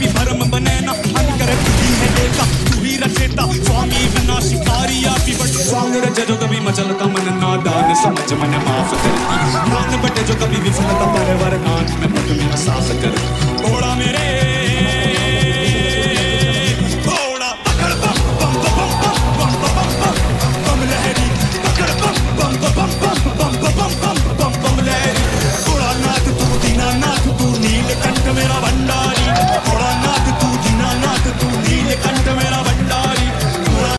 पापी भरम बने न मन करे तू ही है देवता तू ही रचेता स्वामी विनाशकारी आपी बट स्वांग रचे जो कभी मचलता मन नादान समझ मन माफ करती प्राण बटे जो कभी विफलता पर वरदान में पट मेरा साफ कर घोड़ा मेरे